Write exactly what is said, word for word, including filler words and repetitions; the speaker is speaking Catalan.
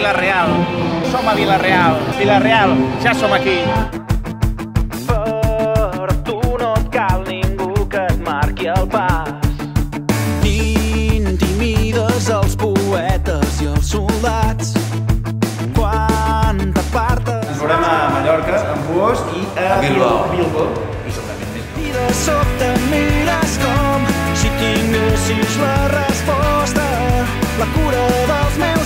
Vila-real. Som a Vila-real. Vila-real, ja som aquí. Per tu no et cal ningú que et marqui el pas. Intimides els poetes i els soldats. Quan t'apartes... Ens veurem a Mallorca, amb vos, i a Bilbao. Bilbao. I segurament més. I de sobte mires com si tinguessis la resposta, la cura dels meus